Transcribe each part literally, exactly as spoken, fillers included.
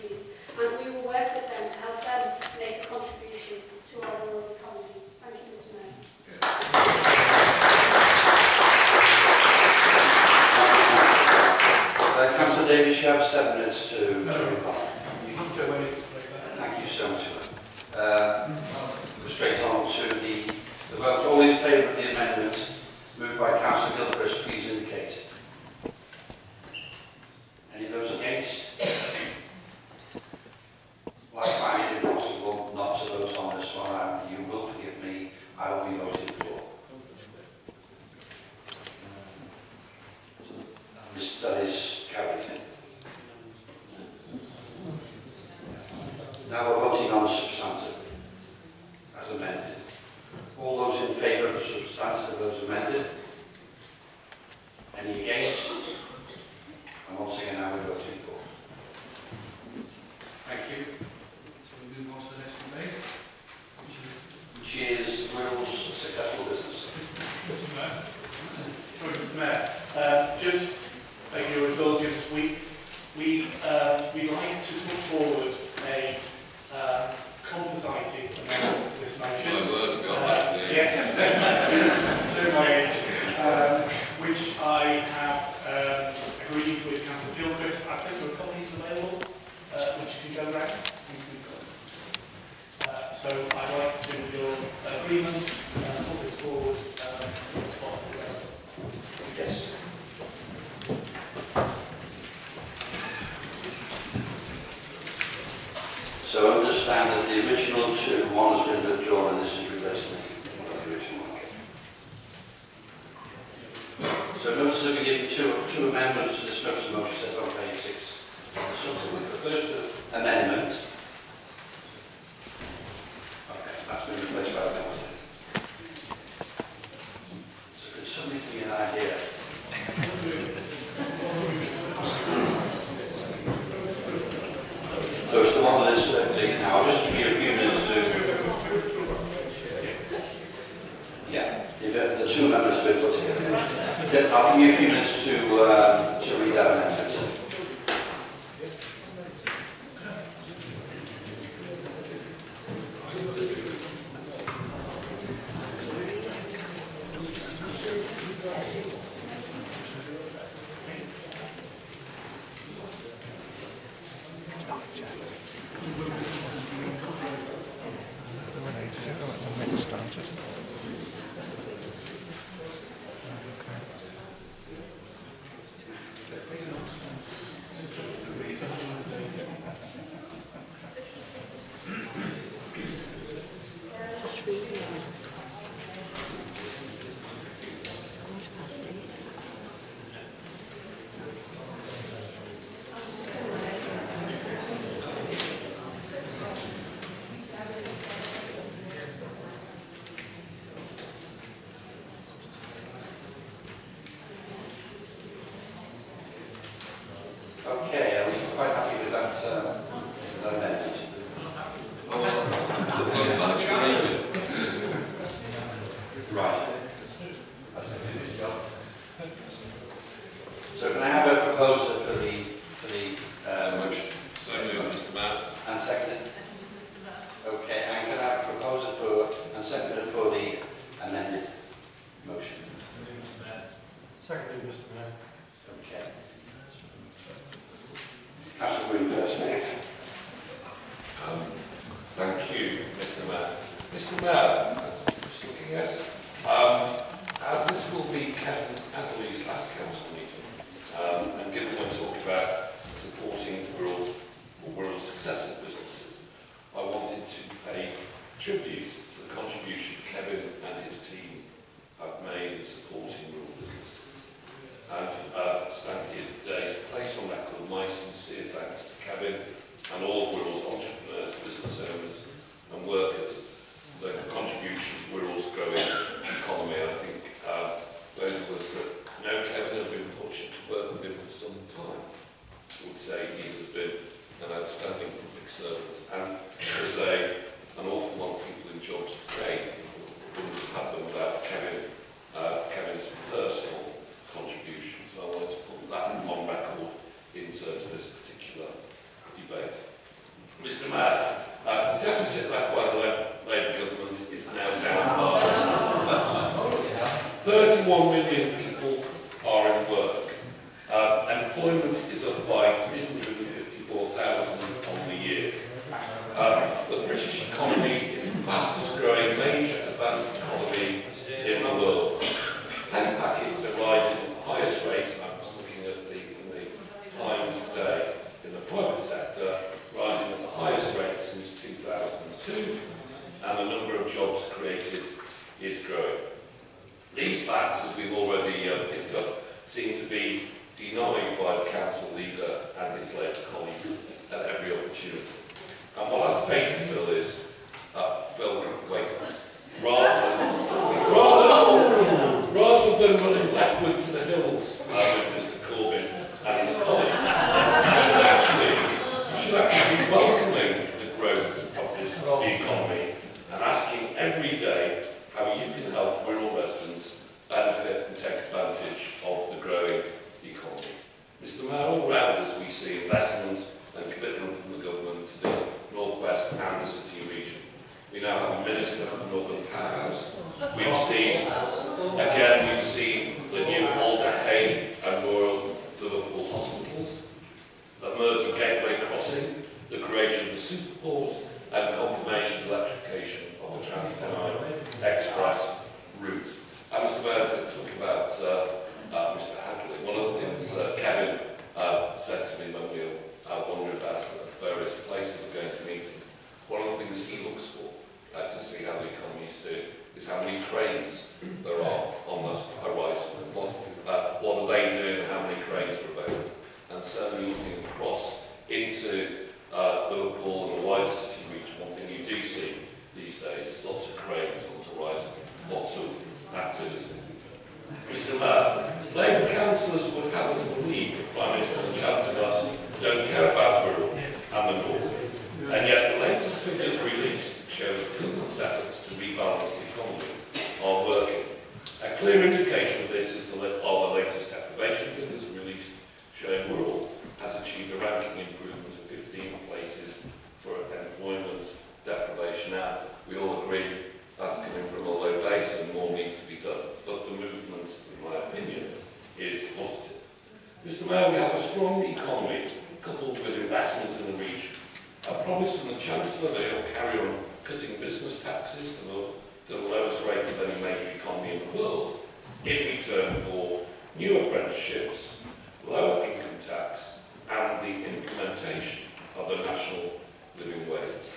communities, and we will work with them to help them make a contribution to our rural economy. Thank you, Mister Mayor. Uh, Councillor Davies, you have seven minutes to, to reply. Thank you so much. Uh, we're straight on to the, the vote. All in favour of the amendment, moved by Councillor Gilchrist, please indicate. Any of those against? Well, I find it impossible not to vote on this one. I, you will forgive me. I will be voting for. This, that is carried. Now we're voting on the substantive as amended. All those in favour of the substantive as amended? Any against? And once again, now we're voting for. Thank you. So we move on to the next debate, Which is Wirral's successful business. Mister Mayor. Sorry, Mister Mayor. Uh, just like your indulgence, we we uh, we'd like to put forward a uh, composited amendment to this motion. My word, God, uh, yes, show my age. Um, which I have um, agreed with Councillor Gilchrist. I think there are copies available uh, which you can go round. Uh, so I'd like to, with your agreement, uh, put this forward. Uh, Yes. So understand that the original two, one has been withdrawn and this is replacing the original one. So notice that we give two, two amendments to this notice of motion set on page six. Something with the first amendment. Okay, that's been replaced by amendments. So could somebody give me an idea? So it's the one that is circulating now. I'll just give you a few minutes to... Yeah, the, the two amendments have been put together. I'll give you a few minutes to, uh, to read that amendment. Okay, are we quite happy with that, uh, with that amendment? Right. So can I have a proposer for the for the uh, motion? So moved, Mister Mayor. And seconded? Okay, and can I have a proposer for and seconded for the amended motion? secondly, Mister Mayor. Okay. Councillor Green first, please. Um, thank you, Mister Mayor. Mister Mayor, just looking at um, as this will be Kevin Adderley's last council meeting, um, and given we're talking about supporting Wirral or Wirral's successive businesses, I wanted to pay tribute to the contribution Kevin and his team have made in supporting rural businesses. And uh, stand here today to place on record my sincere thanks to Kevin and all Wirral's entrepreneurs, business owners and workers for their contribution to Wirral's growing economy. And I think uh, those of us that know Kevin have been fortunate to work with him for some time would say he has been an outstanding public servant. And there's a, an awful lot of people in jobs today who wouldn't have had them without Kevin, uh, Kevin's personal contribution. So I wanted to put that on record in terms of this particular debate. deficit left by the Labour government is now down by thirty-one million people are in work. Uh, employment is up by three hundred fifty-four thousand on the year. Uh, the British economy is the fastest growing major advanced economy in the world. Pay packets are rising at the highest rates. I was looking at the, in the Times today in the private sector, rising at the highest rate since two thousand two, and the number of jobs created is growing. These facts, as we've already uh, picked up, seem to be denied by the council leader and his Labour colleagues at every opportunity. And what I'd say to Phil is, uh, Phil, wait, rather than, rather, rather than running backward to the hills uh, with Mister Corbyn and his colleagues, you should actually, you should actually be welcoming the growth of this economy and asking every day how you can help Wirral residents benefit and take advantage of the growing economy. Mister Mayor, all round us we see investment and commitment from the government to the North West and the City region. We now have a Minister for the Northern Powerhouse. We've seen, again, we've seen the new Wallasey and Royal Liverpool hospitals, the Mersey Gateway crossing, the creation of the Superport, and confirmation of electrification of the Trans-Pennine Express route. And Mister Mayor, talking about uh, uh, Mister Hadley, one of the things uh, Kevin uh, said to me when we were uh, wondering about various places of going to meetings, one of the things he looks for uh, to see how the economy is doing is how many cranes there are on the horizon. What, uh, what are they doing and how many cranes are available? And certainly looking across into uh, Liverpool and the wider city region, one thing you do see these days is lots of cranes on the horizon, lots of activity. Mister Mayor, Labour councillors would have us believe the Prime Minister and the Chancellor don't care about Wirral and the North, and yet the latest figures released show that government's efforts to rebalance the economy are working. A clear indication of this is the, are the latest deprivation figures released, showing Wirral has achieved a ranking improvement of fifteen places for employment deprivation. Now, we all agree that's coming from a low base and more needs to be done, but the movement, in my opinion, is positive. Mister Mayor, we have a strong economy coupled with investment in the region. A promise from the Chancellor that he will carry on cutting business taxes to the, to the lowest rate of any major economy in the world, in return for new apprenticeships, lower income tax, and the implementation of the national living wage.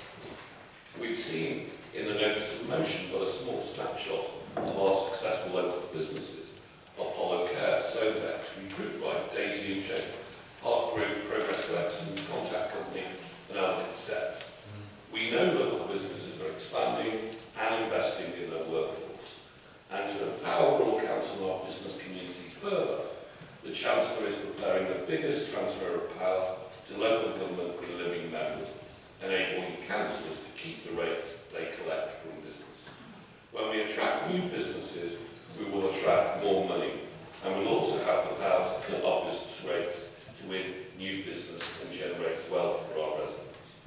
We've seen in the notice of motion but a small snapshot of our successful local businesses, Apollo Care, Sovex, Recruit Right, Daisy and Jane, Park Group, Progress Flex, and Contact Company, and other steps. We know local businesses are expanding and investing in their workforce. And to empower Wirral Council and our business communities further, the Chancellor is preparing the biggest transfer of power to local government with a living memory, enabling councillors to keep the rates they collect from business. When we attract new businesses, we will attract more money, and we'll also have the power to cut our business rates to win new business and generate wealth for our residents.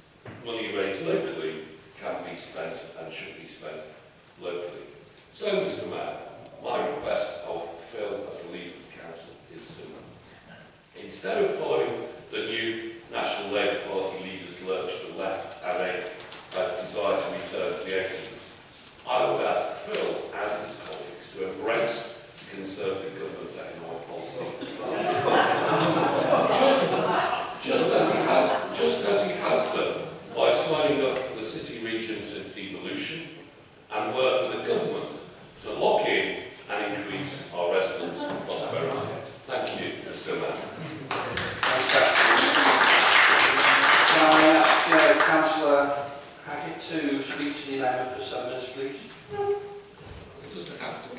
Money raised locally can be spent and should be spent locally. So, Mister Mayor, my request of Phil as the leader of the council is similar. Instead of following the new National Labour Party leaders lurch to the left and a, a desire to return to the eighties, I would ask Phil and his colleagues to embrace the Conservative government's economic policy. just, just as he has, just as he has done by signing up for the city region to devolution and work with the government to lock in and increase our residents' prosperity. Thank you, Mister Mayor. Can I ask uh, Councillor Hackett to speak to the amendment for some minutes, please? It doesn't have to be.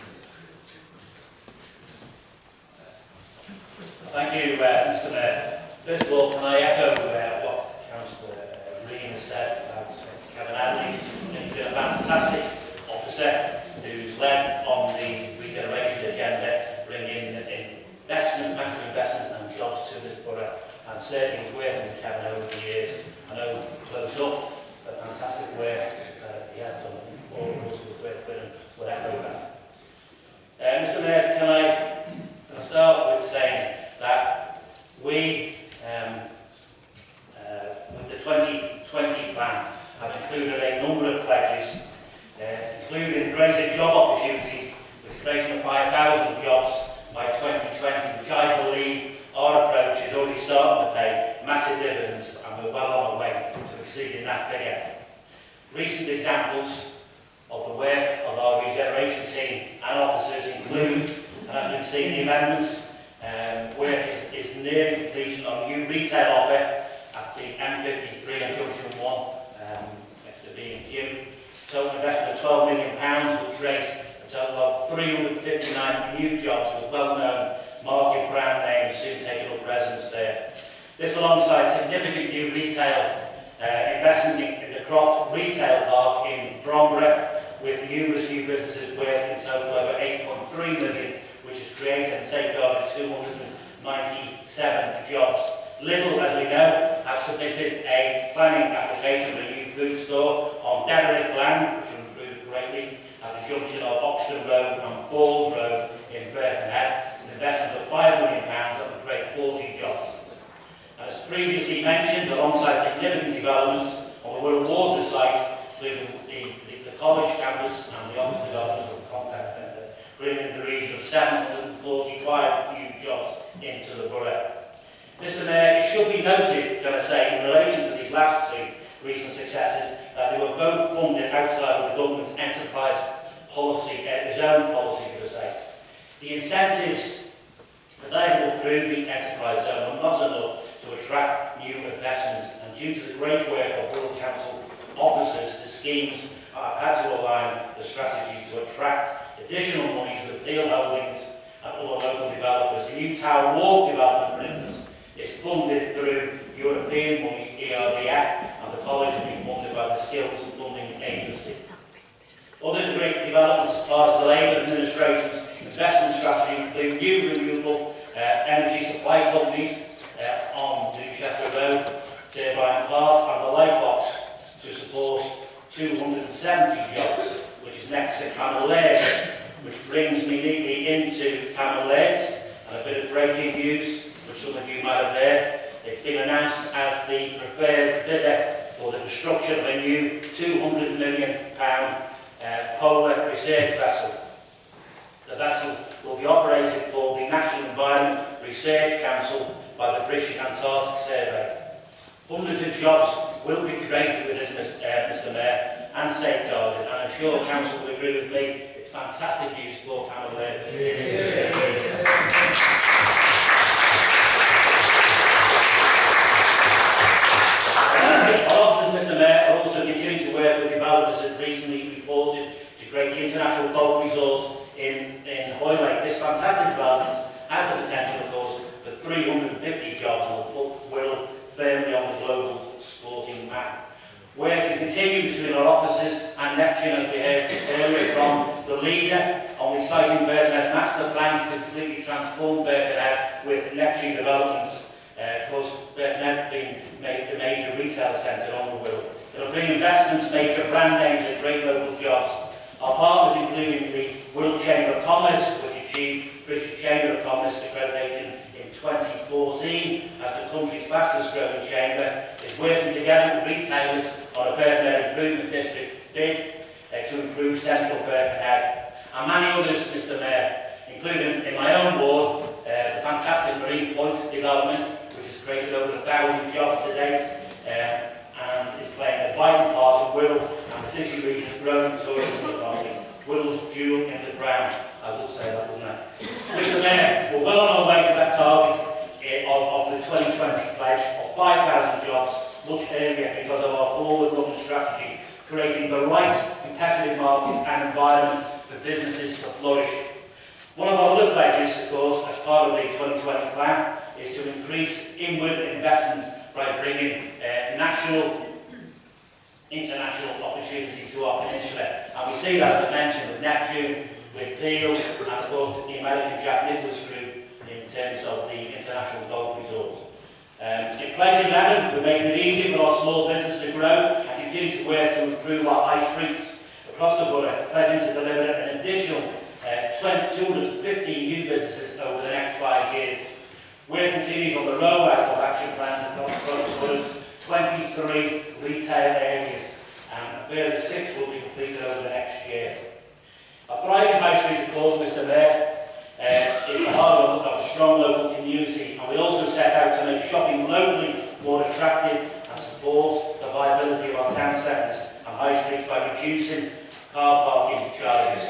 Thank you, uh, Mister Mayor. First of all, can I echo uh, what Councillor uh, Green has said about uh, Kevin Hadley? He's been a fantastic officer who's led on the regeneration agenda, bringing in investments, massive investments and jobs to this borough, and certainly working with Kevin over the years. I know close up the fantastic work uh, he has done. All of us will work with him, will echo that. Uh, Mister Mayor, can I, can I start with saying that we, um, uh, with the twenty twenty plan, have included a number of pledges, uh, including greater job opportunities with the creation of five thousand jobs by twenty twenty, which I believe our approach is already starting to pay massive dividends, and we're well on our way to exceeding that figure. Recent examples of the work of our regeneration team and officers include, and as we've seen the amendments, um, work is, is nearing completion on new retail offer at the M fifty-three and Junction one, um, next to B and Q. Total investment of twelve million pounds will create a total of three hundred fifty-nine new jobs with well-known market brand names soon taking up residence there. This alongside significant new retail uh, investment in the Croft Retail Park in Bromborough, with numerous new businesses worth in total over eight point three million, which has created and safeguarded two hundred ninety-seven jobs. Little, as we know, have submitted a planning application for a new food store on derelict land, which will improve greatly at the junction of Oxton Road and Balls Road in Birkenhead. An investment of five million pounds that will create forty jobs. As previously mentioned, alongside significant developments on the Wirral Water site, including the, the, the college campus and the office development of the contact centre, bringing in the region of seven hundred forty-five new jobs into the borough. Mister Mayor, it should be noted, can I say, in relation to these last two recent successes, that they were both funded outside of the government's enterprise policy, uh, zone policy, for the sake. The incentives available through the enterprise zone were not enough to attract new investments, and due to the great work of Wirral Council officers, the schemes have had to align the strategies to attract additional monies with Peel Holdings and other local developers. The new Tower Wharf development, for instance, is funded through European money, E R D F, and the college will be funded by the Skills and Funding Agency. Other great developments as part of the Labour administration's investment strategy include new renewable uh, energy supply companies uh, on Newchester Road, Turbine Park, and the Light Box to support two hundred seventy jobs, which is next to Camel Lairs, which brings me neatly into Camel Lairs, and a bit of breaking news, which some of you might have heard. It's been announced as the preferred bidder for the construction of a new two hundred million pound uh, polar research vessel. The vessel will be operated for the National Environment Research Council by the British Antarctic Survey. Hundreds of jobs will be created with this, uh, Mister Mayor, and safeguarded, and I'm sure Council will agree with me, it's fantastic news for Camel Lairs. Yeah. Our officers, Mister Mayor, are also continuing to work with developers that recently reported to create the International Golf Resorts in, in Hoylake. This fantastic development has the potential, of course, for three hundred fifty jobs and will put Wirral firmly on the global sporting map. Work is continuing between our officers and Neptune, as we heard earlier from the leader, on the exciting Birkenhead master plan to completely transform Birkenhead with Neptune developments. Uh, of course, Birkenhead being made the major retail centre on the Wirral. It'll bring investments, major brand names and great local jobs. Our partners, including the Wirral Chamber of Commerce, which achieved British Chamber of Commerce accreditation in twenty fourteen as the country's fastest growing chamber, is working together with retailers on a Birkenhead Improvement District bid uh, to improve central Birkenhead. And many others, Mister Mayor, including in my own ward, uh, the fantastic Marine Point development, which has created over a thousand jobs to date, uh, and is playing a vital part of Wirral and the city region's growing tourism economy. Wirral's jewel in the crown, I will say that, wouldn't I? Mister Mayor, we're well on our way to that target uh, of, of the twenty twenty pledge of five thousand jobs much earlier because of our forward-looking strategy, creating the right competitive markets and environments for businesses to flourish. One of our other pledges, of course, as part of the twenty twenty plan, is to increase inward investment by bringing uh, national, international opportunity to our peninsula. And we see that, as I mentioned, with Neptune, with Peel, and of course the American Jack Nicklaus Group in terms of the international golf resorts. Um, in Pledge eleven, we're making it easy for our small business to grow and continue to work to improve our high streets across the borough, pledging to deliver an additional uh, two hundred fifty new businesses over the next five years. Work continues on the rollout of action plans across the borough's twenty-three retail areas, and a further six will be completed over the next year. A thriving high street, of course, Mr Mayor, uh, is the heart of a strong local community, and we also set out to make shopping locally more attractive and support the viability of our town centres and high streets by reducing car parking charges.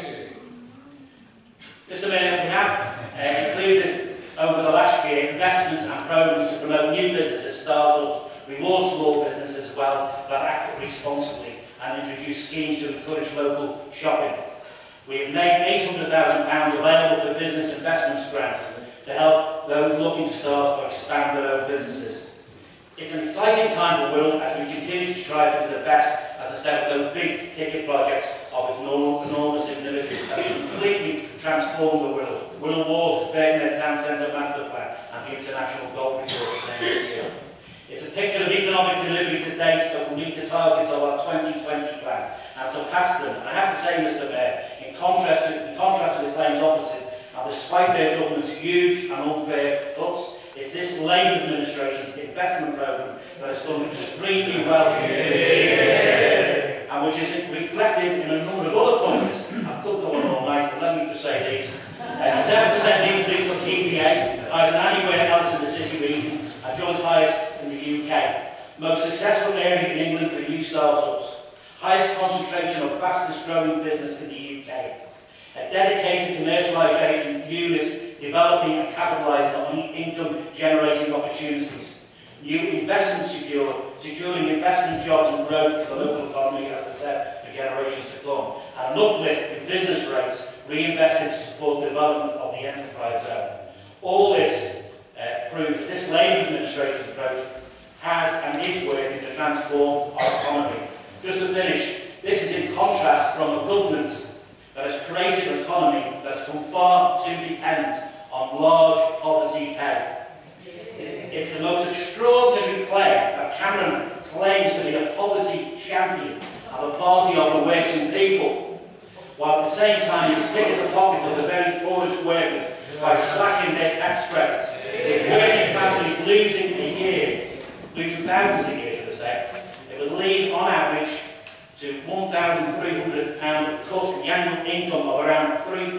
Mr Mayor, we have uh, included over the last year investments and programmes to promote new businesses, startups, reward small businesses as well that act responsibly, and introduce schemes to encourage local shopping. We have made eight hundred thousand pounds available for business investments grants to help those looking to start or expand their own businesses. It's an exciting time for Wirral as we continue to strive to be the best, as I said, with those big ticket projects of enormous, enormous significance that have completely transformed the Wirral. Wirral Wars, Birkenhead Town Centre Master Plan and the International Golf Resort next year. It's a picture of economic delivery to date that will meet the targets of our twenty twenty plan and surpass them. And I have to say, Mr Mayor, in contrast to, in contrast to the claims opposite, and despite their government's huge and unfair cuts, it's this Labour administration's investment programme that has done extremely well to achieve this, and which is reflected in a number of other points. I could go on all night, but let me just say these. A seven percent increase on G P A, higher than anywhere else in the city region, a joint highest in the U K. Most successful area in England for new startups. Highest concentration of fastest growing business in the U K. A dedicated commercialisation unit developing and capitalising on income generating opportunities. New investment secured, securing investment jobs and growth for the local economy, as I said, for generations to come. And an uplift in business rates reinvested to support the development of the enterprise zone. All this uh, proves that this Labour administration's approach has and is working to transform our economy. Just to finish, this is in contrast from a government that has created an economy that has become far too dependent on large poverty pay. It's the most extraordinary claim that Cameron claims to be a poverty champion and the party of the working people, while at the same time he's picking the pockets of the very poorest workers by slashing their tax credits. With working families losing a year, losing thousands a year, should I say, it would lead on average to one thousand three hundred pounds cost the annual income of around three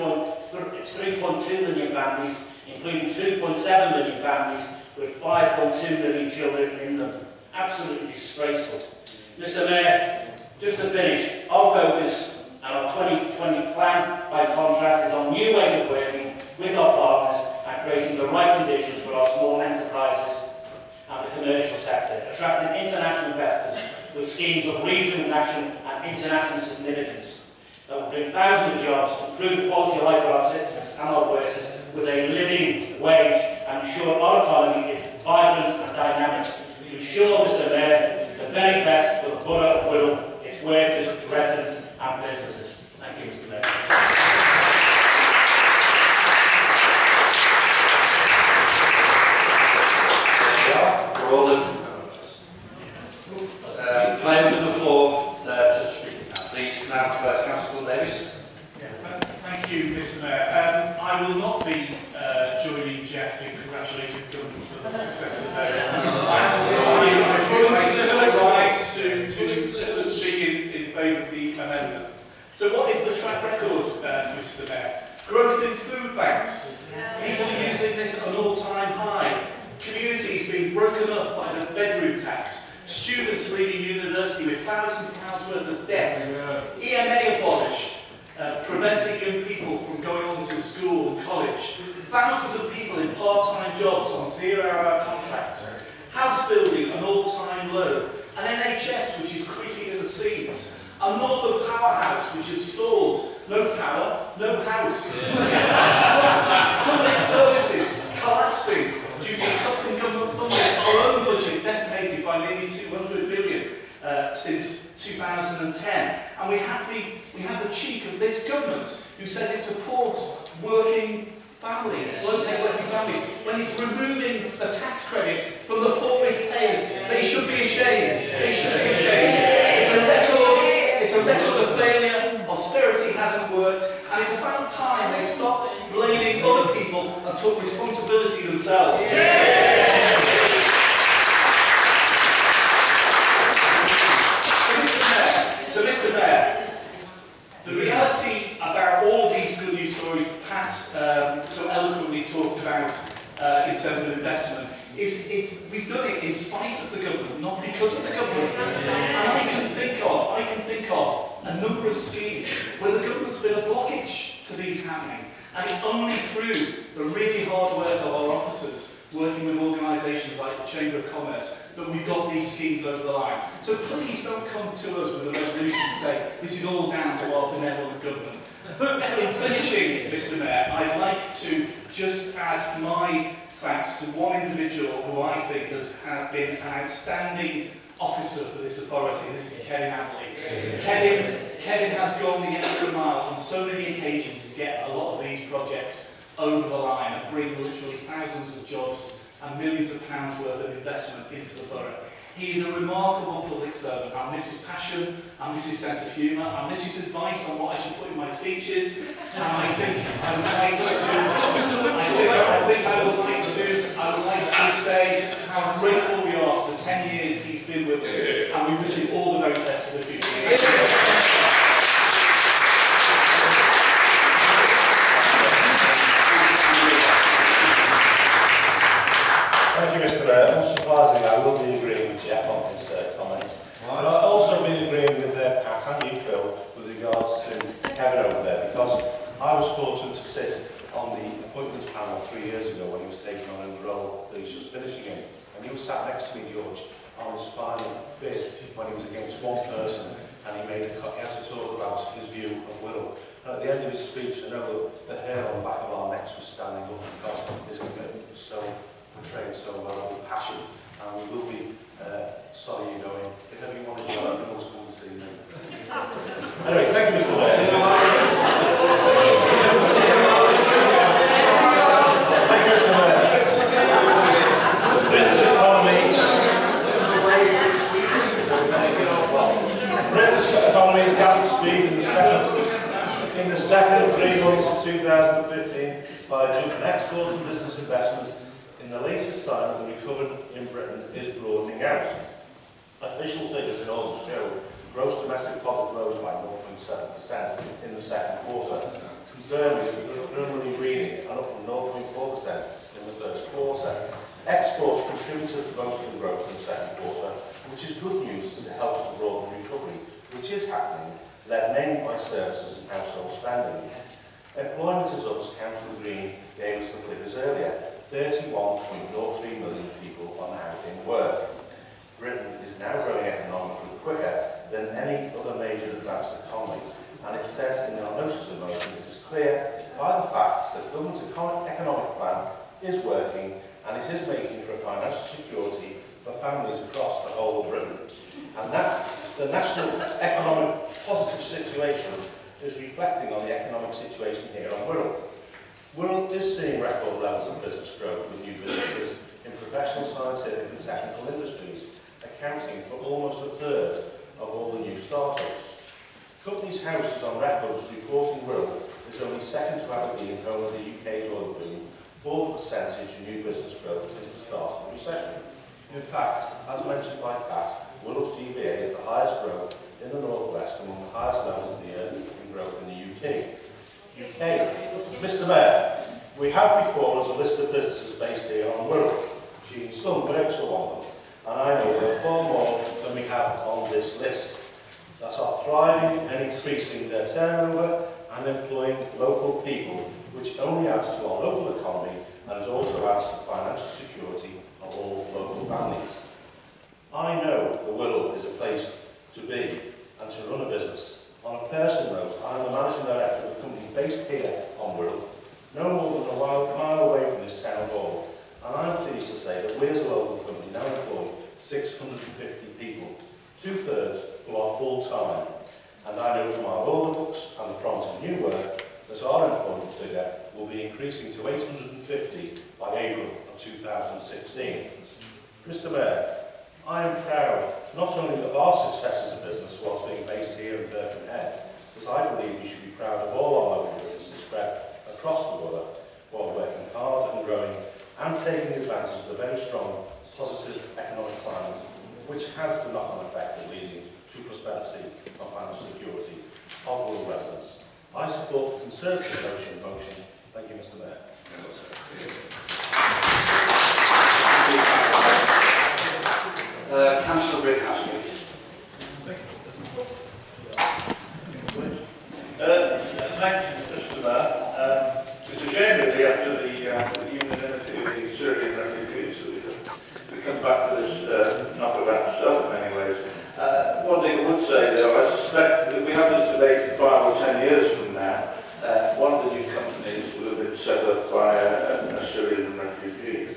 point two million families, including two point seven million families with five point two million children in them. Absolutely disgraceful. Mister Mayor, just to finish, our focus and our twenty twenty plan, by contrast, is on new ways of working with our partners and creating the right conditions for our small enterprises and the commercial sector, attracting international investors with schemes of regional, national and international significance that will bring thousands of jobs, improve the quality of life for our citizens and our workers with a living wage, and ensure our economy is vibrant and dynamic. To ensure, Mister Mayor, the very best for the borough of Wirral, its workers, residents and businesses. Thank you, Mister Mayor. We're all in. Uh, claiming to the floor uh, to speak. Please, can I have uh, Councillor Davies? Yeah, thank you, Mister Mayor. Um, I will not be uh, joining Jeff in congratulating the government for the success of their. I'm going to rise to to speak in, in favour of the amendment. So, what is the track record, uh, Mister Mayor? Growth in food banks. People using this at an all-time high. Communities being broken up by the bedroom tax. Students leaving university with thousands of pounds worth of debt. E M A abolished, uh, preventing young people from going on to school and college. Thousands of people in part-time jobs on zero-hour contracts. House building an all-time low. An N H S which is creaking at the seams. A northern powerhouse which has stalled. No power, no house. Public services collapsing due to cuts in government funding. Our own budget decimated by nearly two hundred billion uh, since two thousand ten. And we have the we have the cheek of this government who said it supports working families, low-paid working families, when it's removing the tax credit from the poorest payers. They should be ashamed. They should be ashamed. It's a worked, and it's about time they stopped blaming other people and took responsibility themselves. Yeah. So, Mister Mayor, so Mister Mayor, the reality about all of these good news stories Pat um, so eloquently talked about uh, in terms of investment is, is we've done it in spite of the government, not because of the government. And I can think of, I can think of a number of schemes where the government's been a blockage to these happening, and it's only through the really hard work of our officers working with organisations like the Chamber of Commerce that we've got these schemes over the line. So please don't come to us with a resolution and say this is all down to our benevolent government. In finishing, Mister Mayor, I'd like to just add my thanks to one individual who I think has had been an outstanding officer for this authority. This is Kevin Adley. Kevin, Kevin has gone the extra mile on so many occasions to get a lot of these projects over the line and bring literally thousands of jobs and millions of pounds worth of investment into the borough. He is a remarkable public servant. I miss his passion, I miss his sense of humour, I miss his advice on what I should put in my speeches, and I think I would like to, I think, I think I would like to, I would like to say how grateful we are for the ten years he's been with us, and we wish him all the very best for the future. Thank you, Mister Mayor. Unsurprisingly, I will be agreeing with Jeff on his uh, comments. But I'll also be agreeing with uh, Pat and you, Phil, with regards to Kevin over there, because I was fortunate to sit on the appointments panel three years ago when he was taking on a role that he's just finishing in. And he was sat next to me, George, on his final bit when he was against one person, and he made a, he had to talk about his view of Wirral. And at the end of his speech, I know that the hair on the back of our necks was standing up because his commitment was so portrayed so well with passion, and we will be uh, sorry you're going. If ever you want to go, you can always come and see me. Anyway, thank you, Mister Mayor. Thank you, Mister Mayor. The British economy, British economy has gathered speed in the second, in the second three months of two thousand fifteen by a jump in exports and business investment. In the latest time, the recovery in Britain is broadening out. Official figures in all show gross domestic product rose by zero point seven percent in the second quarter, confirming the preliminary reading and up from zero point four percent in the first quarter. Exports contributed to most of the growth in the second quarter, which is good news as it helps to broaden recovery, which is happening, led mainly by services and household spending. Employment is up, as Councillor Green gave us the figures earlier. thirty-one point zero three million people are now in work. Britain is now growing economically quicker than any other major advanced economy, and it says in our notice of motion it is clear by the facts that the government's economic plan is working and it is making for financial security for families across the whole of Britain. And that the national economic positive situation is reflecting on the economic situation here on Wirral. Wirral is seeing record levels of business growth with new businesses in professional, scientific and technical industries, accounting for almost a third of all the new startups. Companies' House is on record as reporting Wirral is only second to Aberdeen, home of the U K's oil boom, for the percentage of new business growth since the start of the recession. In fact, as mentioned by Pat, Wirral's G B A is the highest growth in the North West, among the highest levels of the year in growth in the U K. U K. Mister Mayor, we have before us a list of businesses based here on Wirral. Gene Sun works for one of them, and I know there are far more than we have on this list that are thriving and increasing their turnover and employing local people, which only adds to our local economy and also adds to the financial security of all local families. I know the Wirral is a place to be and to run a business. On a personal note, I am the managing director of a company based here on Wirral, no more than a mile away from this town hall, and I'm pleased to say that we as a local company now employ six hundred and fifty people, two-thirds who are full-time. And I know from our order books and the promise of new work that our employment figure will be increasing to eight hundred and fifty by April of two thousand sixteen. Mister Mayor, I am proud not only of our success as a business whilst being based here in Birkenhead, but I believe we should be proud of all and taking advantage of the very strong, positive economic climate, which has the knock-on effect of leading to prosperity and financial security of rural residents. I support the Conservative motion. motion. Thank you, Mister Mayor. Uh, Councillor Brickhouse, please. Uh, thank you, Mister Mayor. Um, it's a shame really after the uh, unanimity of the Syrian refugees that we, we come back to this uh, knockabout stuff in many ways. Uh, one thing I would say though, I suspect that if we have this debate in five or ten years from now, uh, one of the new companies will have been set up by a, a Syrian refugee.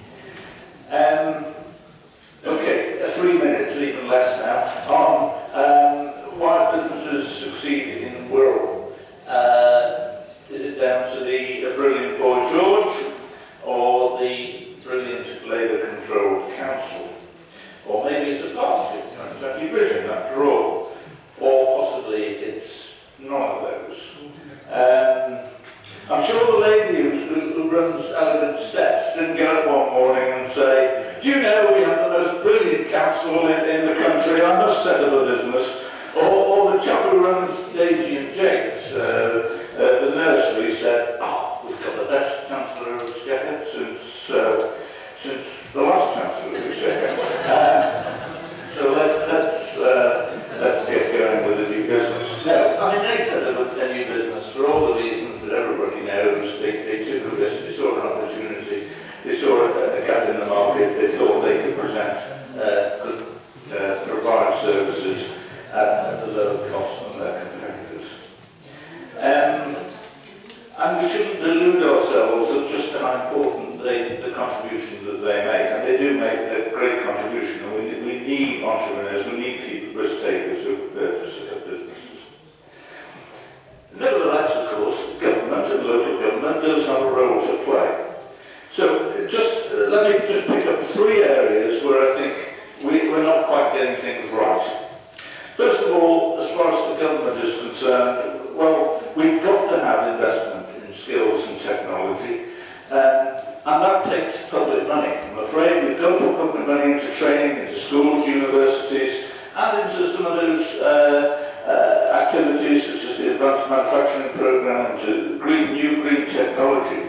Um, okay, uh, three minutes, even less now, on um, why businesses succeed in Wirral. Uh, is it down to the uh, brilliant boy George, or the brilliant Labour-controlled council? Or maybe it's a partnership, it's not exactly vision after all. Or possibly it's none of those. Um, I'm sure the lady who, who runs Elegant Steps didn't get up one morning and say, do you know we have the most brilliant council in, in the country, I must set up a business. Or, or the chap who runs Daisy and Jake's, uh, uh, the nursery, said, oh, we've got the best Chancellor of Shepherd since, uh, since the last Chancellor of Shepherd. Uh, so let's, let's, uh, let's get going with a new business. No, I mean, they set up a new business for all the reasons that everybody knows. They, they took a risk, they saw an opportunity, they saw a, a gap in the market, they thought they could present, uh, could uh, provide services at, at a lower cost than their competitors. Um, and we shouldn't delude ourselves of just how important they, the contribution that they make, and they do make a great contribution, and we, we need entrepreneurs, we need people, risk takers who uh, to set up businesses. Nevertheless, of course, government and local government does have a role to play. So just uh, let me just pick up three areas where I think we, we're not quite getting things right. First of all, as far as the government is concerned, well, we've got to have investment in skills and technology, um, and that takes public money. I'm afraid we've got to put public money into training, into schools, universities, and into some of those uh, uh, activities such as the Advanced Manufacturing Programme, into green, new green technology.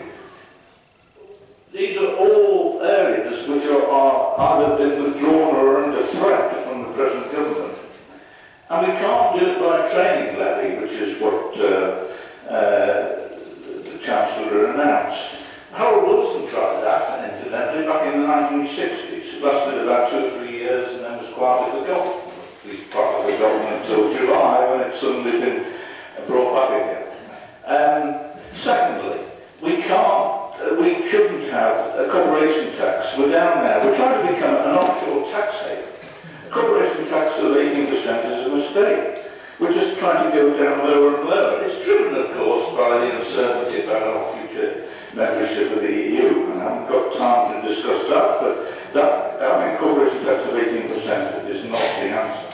These are all areas which are, are either been withdrawn or under threat from the present government. And we can't do it by a training levy, which is what uh, uh, the Chancellor announced. Harold Wilson tried that, incidentally, back in the nineteen sixties. It lasted about two or three years and then was quietly forgotten. At least partly forgotten until July, when it's suddenly been brought back again. Um, secondly, we can't, uh, we shouldn't have a corporation tax. We're down there. We're trying to become an offshore tax haven. Corporation tax of eighteen percent is a mistake. We're just trying to go down lower and lower. It's driven, of course, by the uncertainty about our future membership of the E U, and I haven't got time to discuss that, but that, having a corporation tax of eighteen percent is not the answer.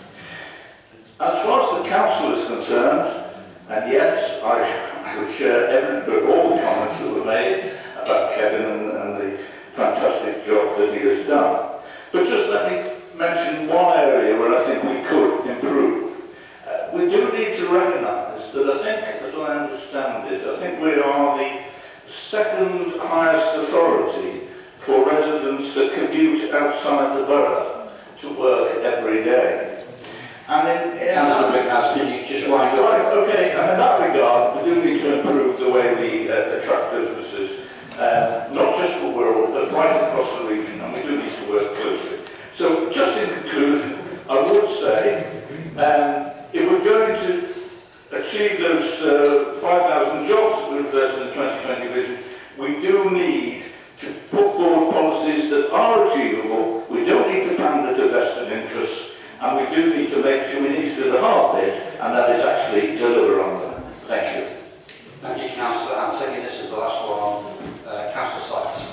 As far as the Council is concerned, and yes, I, I would share every, but all the comments that were made about Kevin and, and the fantastic job that he has done. But just let me mention one area where I think we could improve. Uh, we do need to recognise that I think, as I understand it, I think we are the second highest authority for residents that commute outside the borough to work every day. And in, in Councillor Brickhouse, can you just wind up? Right, okay, and in that regard, we do need to improve the way we uh, attract businesses, uh, not just for Wirral, but right across the region, and we do need to work closely. So, just in conclusion, I would say, um, if we're going to achieve those uh, five thousand jobs that we refer to in the twenty twenty vision, we do need to put forward policies that are achievable. We don't need to pander to vested interests, and we do need to make sure we need to do the hard bit, and that is actually deliver on them. Thank you. Thank you, Councillor. I'm taking this as the last one. Uh, Councillor Sykes.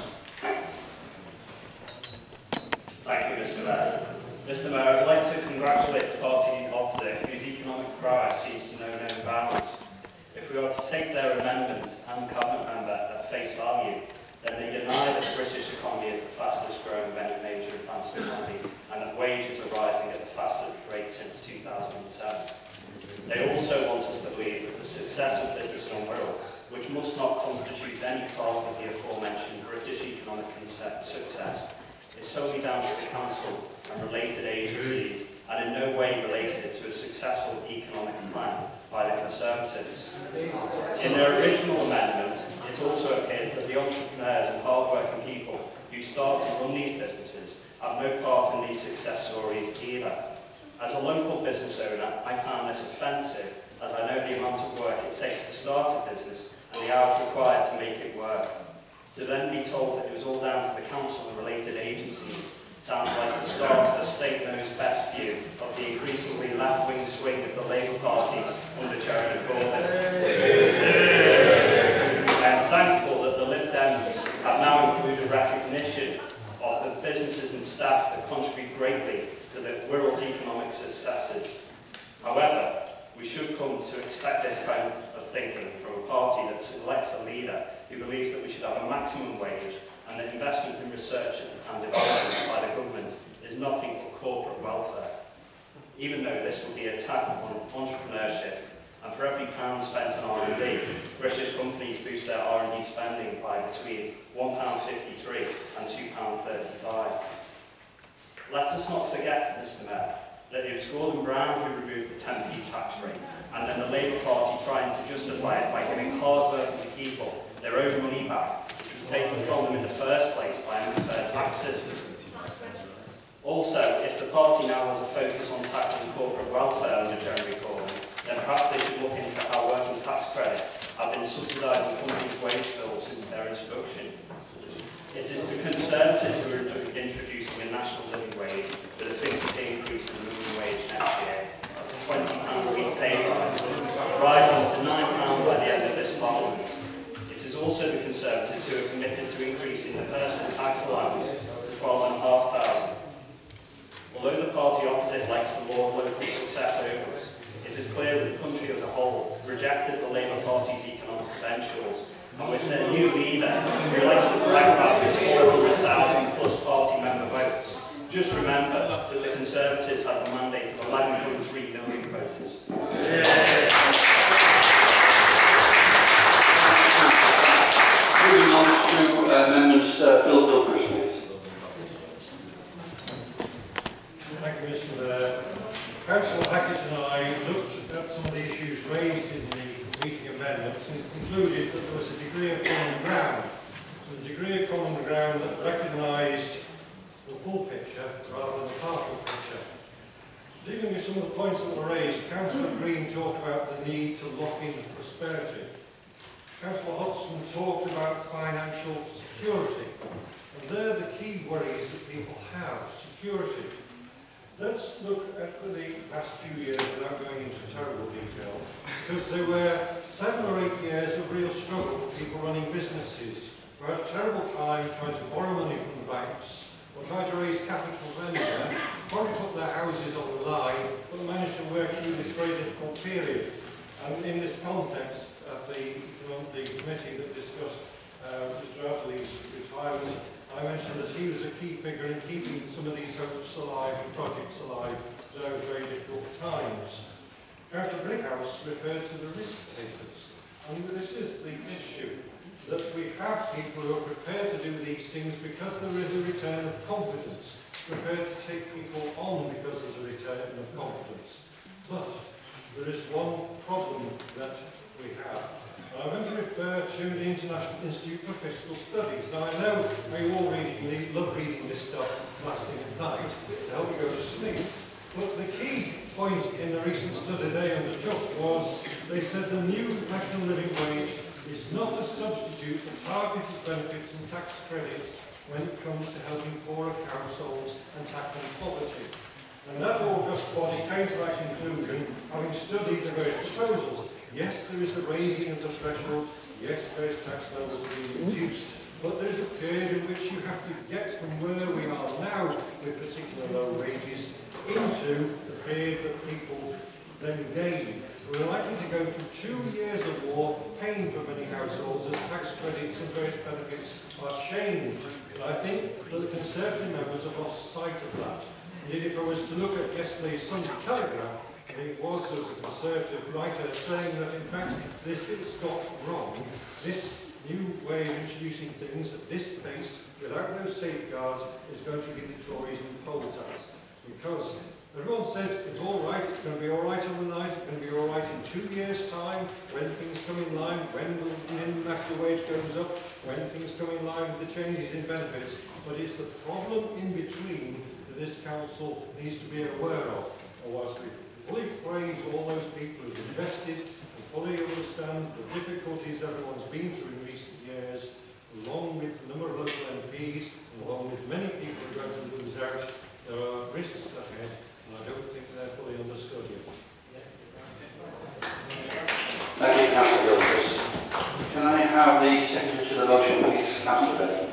Thank you, Mister Mayor. Mister Mayor, I would like to congratulate the party opposite, whose economic prowess seems to know no bounds. If we are to take their amendment and cabinet member at face value, then they deny that the British economy is the fastest growing of any major advanced economy and that wages are rising at the fastest rate since two thousand seven. They also want us to believe that the success of business in Wirral, which must not constitute any part of the aforementioned British economic success, is solely down to the Council and related agencies and in no way related to a successful economic plan by the Conservatives. In their original amendment, it also appears that the entrepreneurs and hard-working people who start and run these businesses have no part in these success stories either. As a local business owner, I found this offensive, as I know the amount of work it takes to start a business and the hours required to make it work. To then be told that it was all down to the council and related agencies sounds like the start of a state knows best view of the increasingly left-wing swing of the Labour Party under Jeremy Corbyn. I am thankful that the Lib Dems have now included recognition of the businesses and staff that contribute greatly to the Wirral's economic successes. However, we should come to expect this kind of thinking from a party that selects a leader who believes that we should have a maximum wage and that investment in research and development by the government is nothing but corporate welfare. Even though this will be a attack on entrepreneurship, and for every pound spent on R and D, British companies boost their R and D spending by between one pound fifty-three and two pounds thirty-five. Let us not forget, Mister Mayor, that it was Gordon Brown who removed the ten p tax rate, and then the Labour Party trying to justify it by giving hard-working people their own money back, which was taken from them in the first place by an unfair tax system. Also, if the party now has a focus on tackling corporate welfare under Jeremy Corbyn, then perhaps they should look into how working tax credits have been subsidising companies' wage bills since their introduction. It is the Conservatives who are introducing a national living wage with a fifty p increase in the minimum wage next year. That's a twenty pound a week pay rise, rising to nine pounds by the end of this Parliament. It is also the Conservatives who are committed to increasing the personal tax allowance to twelve and a half thousand. Although the party opposite likes to laud local success over us, it is clear that the country as a whole rejected the Labour Party's economic credentials, and with their new leader, who likes to brag about his four hundred thousand plus party member votes, just remember that the Conservatives have a mandate of eleven point three million voters. Moving on to uh, amendments, uh, Phil Gilchrist, please. Thank you, Mister Mayor. Councillor Hackett and I looked at some of the issues raised in the meeting amendments and concluded that there was a degree of common ground. So a degree of common ground that recognised the full picture rather than the partial picture. Dealing with some of the points that were raised, Councillor Green talked about the need to lock in prosperity. Councillor Hodgson talked about financial security. And they're the key worries that people have, security. Let's look at the past few years without going into terrible detail, because there were seven or eight years of real struggle for people running businesses who had a terrible time trying to borrow money from the banks or try to raise capital from anywhere, probably put their houses on the line, but managed to work through this very difficult period. And in this context, at the, the committee that discussed uh, Mister Adley's retirement, I mentioned that he was a key figure in keeping some of these hopes alive and projects alive at those very difficult times. Councillor Brickhouse referred to the risk takers, and this is the issue, that we have people who are prepared to do these things because there is a return of confidence, prepared to take people on because there's a return of confidence. But there is one problem that we have. I'm going to refer to the International Institute for Fiscal Studies. Now, I know you all reading, love reading this stuff last thing at night to help you go to sleep. But the key point in the recent study they undertook was they said the new national living wage is not a substitute for targeted benefits and tax credits when it comes to helping poorer households and tackling poverty. And that august body came to that conclusion, having studied the various proposals. Yes, there is a raising of the threshold. Yes, various tax levels are being reduced. But there is a period in which you have to get from where we are now with particular low wages into the period that people then gain. We're likely to go through two years of war, pain for many households as tax credits and various benefits are changed. And I think that the Conservative members have lost sight of that. Indeed, if I was to look at yesterday's Sunday Telegraph, it was, there was a Conservative writer saying that in fact this is got wrong. This new way of introducing things at this pace, without those safeguards, is going to give the Tories new poll tax. Because everyone says it's all right, it's going to be all right overnight, it's going to be all right in two years' time, when things come in line, when the minimum national wage goes up, when things come in line with the changes in benefits. But it's the problem in between that this council needs to be aware of. Or whilst we fully praise all those people who've invested and fully understand the difficulties everyone's been through in recent years, along with a number of local M Ps, and along with many people who are going to lose out, there are risks ahead, and I don't think they're fully understood yet. Thank you, Councillor Gilchrist. Can I have the secretary to the motion, please, Councillor Bell?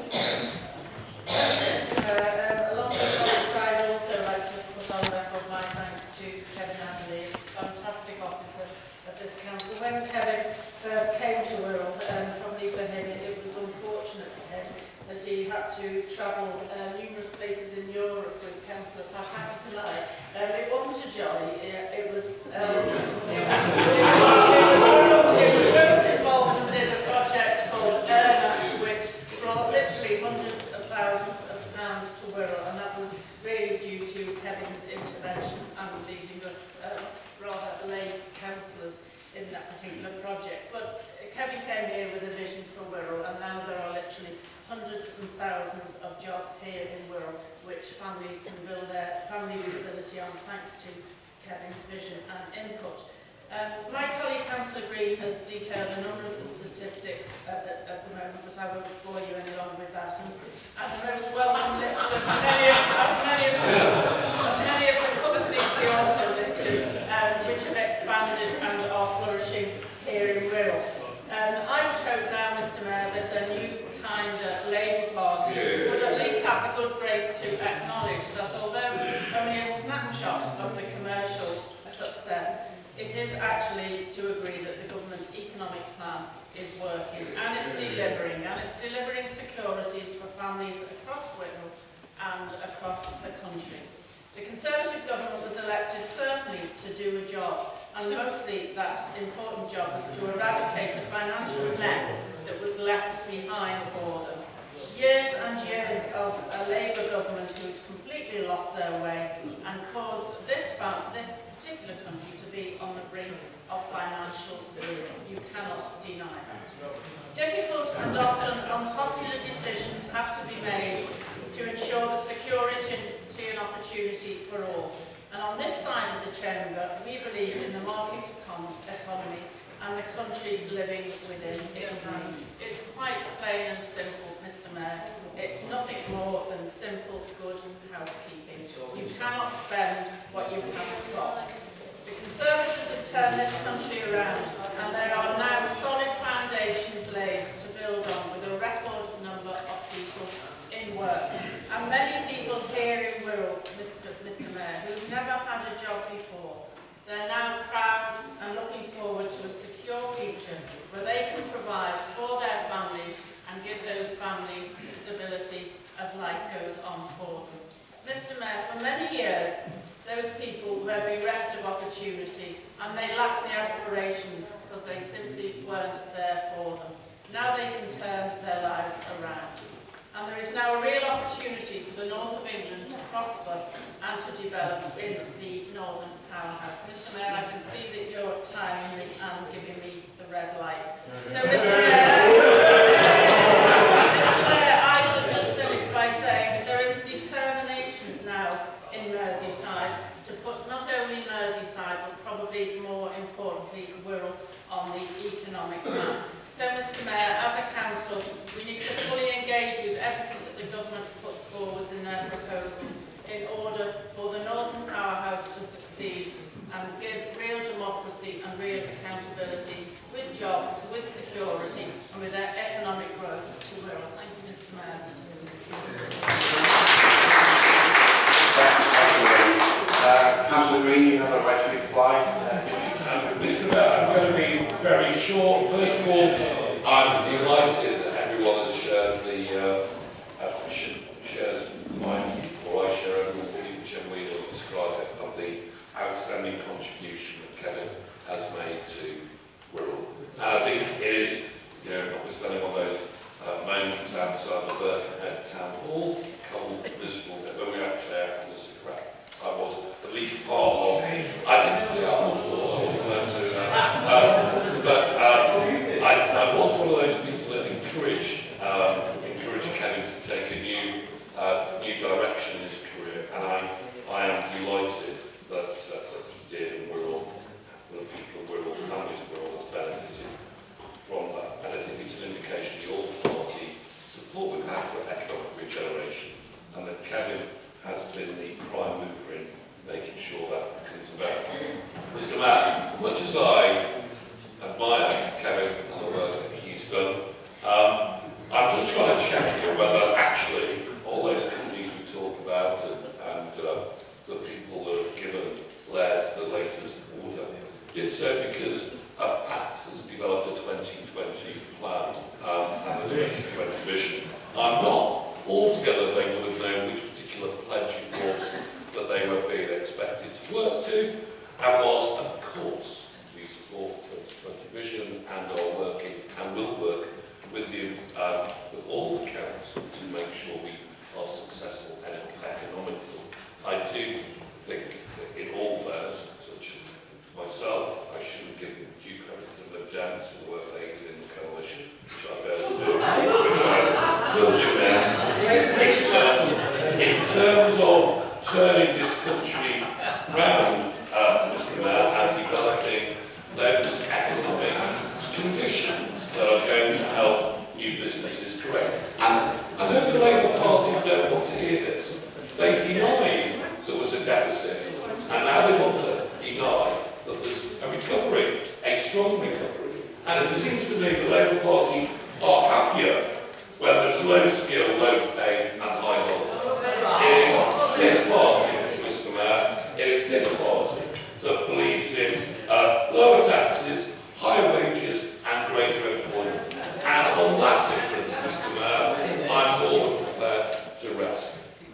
Yes, uh, um, along with comments, I'd also like to put on record my thanks to Kevin Adley, fantastic officer of this council. When Kevin first came to Wirral, um, probably for him it, it was unfortunate for him that he had to travel uh, numerous places in Europe with Councillor Pat Hackett and I. Um, it wasn't a jolly, it, it was um, it was, it was, it was Wirral's involvement in a project called Earn, which brought literally hundreds of thousands of pounds to Wirral, and that was really due to Kevin's intervention and leading us uh, rather lay councillors in that particular project. But Kevin came here with a vision for Wirral, and now there are literally hundreds and thousands of jobs here in Wirral, which families can build their family stability on thanks to Kevin's vision and input. Um, my colleague Councillor Green has detailed a number of the statistics uh, at, at the moment, but I won't bore you any longer with that. And, and the most welcome list of many of, of, many of, of many of the companies he also listed, um, which have expanded and are flourishing here in Wirral. Um, I would hope now, Mister Mayor, that a new kind of Labour Party would at least have the good grace to acknowledge that although only a snapshot of the commercial success, it is actually to agree that the government's economic plan is working and it's delivering, and it's delivering securities for families across Wirral and across the country. The Conservative government was elected certainly to do a job, and mostly that important job was to eradicate the financial mess that was left behind for them. Years and years of a Labour government who had completely lost their way and caused this, this particular country to be on the brink of financial ruin. You cannot deny that. Difficult and often unpopular decisions have to be made to ensure the security and opportunity for all. And on this side of the chamber, we believe in the market economy and the country living within its hands. It's quite plain and simple, Mister Mayor. It's nothing more than simple, good housekeeping. You cannot spend what you haven't got. The Conservatives have turned this country around, and there are now solid foundations laid to build on with a record number of people in work. And many people here in Wirral, Mister Mister Mayor, who've never had a job before, they're now proud and looking forward to a secure future where they can provide for their families and give those families stability as life goes on for them. Mister Mayor, for many years, those people were bereft of opportunity and they lacked the aspirations because they simply weren't there for them. Now they can turn their lives around. And there is now a real opportunity for the north of England to prosper and to develop in the northern powerhouse. Mister Mayor, I can see that you're timing me and giving me the red light. So, Mister Mayor, Mister Mayor, I shall just finish by saying that there is determination now in Merseyside to put not only Merseyside, but probably more importantly, Wirral on the economic plan. So, Mister Mayor, as a council, we need to fully engage with everything that the government puts forward in their proposals in order for the Northern Powerhouse to succeed and give real democracy and real accountability with jobs, with security and with their economic growth to Wirral. Thank you, Mister Mayor. Uh, Councillor Green, you have a right to reply. Um, Mister Mayor, I'm going to be very short. First of all, I'm delighted that everyone has shared the, uh, uh, shares my view, or I share everyone's view, whichever way you want to describe it, of the outstanding contribution that Kevin has made to Wirral. And I think it is, you know, notwithstanding all those uh, moments outside the Birkenhead Town Hall, cold, miserable, when we actually out on the crap. I was at least part of it. I didn't really have before, I wasn't allowed to. Uh, um, but uh, I, I was one of those people that encouraged, um, encouraged Kevin to take a new, uh, new direction in his career, and I, I am delighted that, uh, that he did, and we're all, the people of Wirral, families of Wirral have benefited from that. And I think it's an indication of the all-party support we've had for economic regeneration, and that Kevin has been the prime mover in making sure that comes about. Mister Mayor, much as I admire Kevin and the work that he's done, um, I'm just trying to check here whether actually all those companies we talk about and, and uh, the people that have given Laird the latest order did so because uh, Pat has developed a twenty twenty plan um, and a twenty twenty vision. I'm not altogether they would have known which particular pledge it was that they were being expected to work to, and was, of course, we support the twenty twenty vision and are working and will work with you, um, with all the council to make sure we are successful economically. I do think that in all fairness, such as myself, I shouldn't give due credit to the Lib Dems for the work they did in the coalition, which I failed to do, which I will do now. In terms, in terms of turning this country round, uh, Mister Mayor, and developing those economic conditions that are going to help new businesses correct. And I know the Labour Party don't want to hear this. They denied there was a deficit, and now they want to deny that there's a recovery, a strong recovery. And it seems to me the Labour Party are happier when there's low skill, low pay, and high wealth. It is this party, Mister Mayor, it is this party that believes in uh, lower taxes, higher wages, and greater employment. And on that difference, Mister Mayor, I'm more than prepared to rest.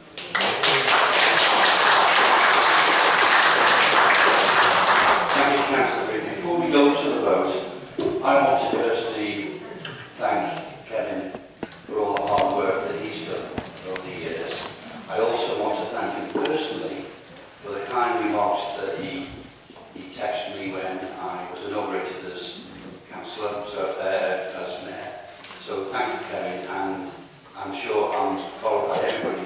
Thank you, Councillor Green. Before we go to the vote, I want to personally thank Kevin for all the hard work that he's done over the years. I also want to thank him personally for the kind remarks that he, he texted me when I was inaugurated as councillor, so, uh, as mayor. So thank you, Kevin, and I'm sure I'm followed by everybody